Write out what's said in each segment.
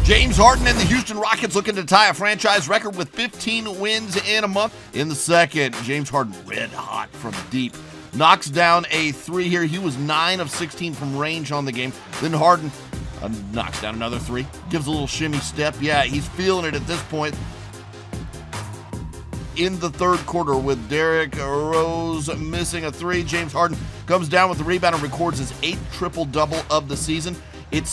James Harden and the Houston Rockets looking to tie a franchise record with 15 wins in a month. In the second, James Harden red hot from deep. Knocks down a three here. He was 9 of 16 from range on the game. Then Harden knocks down another three. Gives a little shimmy step. Yeah, he's feeling it at this point. In the third quarter, with Derrick Rose missing a three, James Harden comes down with the rebound and records his 8th triple-double of the season. It's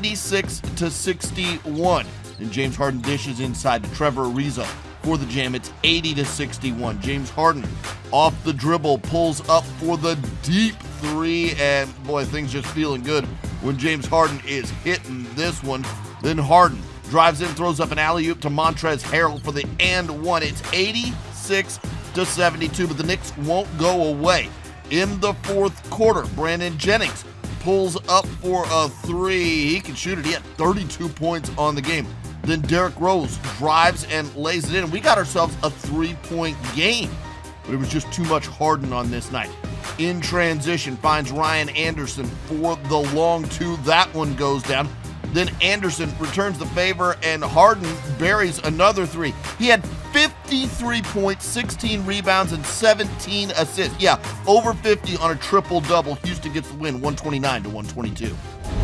76-61, and James Harden dishes inside to Trevor Ariza for the jam. It's 80-61. James Harden off the dribble pulls up for the deep three, and boy, things just feeling good when James Harden is hitting this one. Then Harden drives in, throws up an alley-oop to Montrezl Harrell for the and one. It's 86-72, but the Knicks won't go away. In the fourth quarter, Brandon Jennings pulls up for a three. He can shoot it. He had 32 points on the game. Then Derrick Rose drives and lays it in. We got ourselves a 3-point game, but it was just too much Harden on this night. In transition, finds Ryan Anderson for the long two. That one goes down. Then Anderson returns the favor, and Harden buries another three. He had 53 points, 16 rebounds, and 17 assists. Yeah, over 50 on a triple-double. Houston gets the win, 129-122.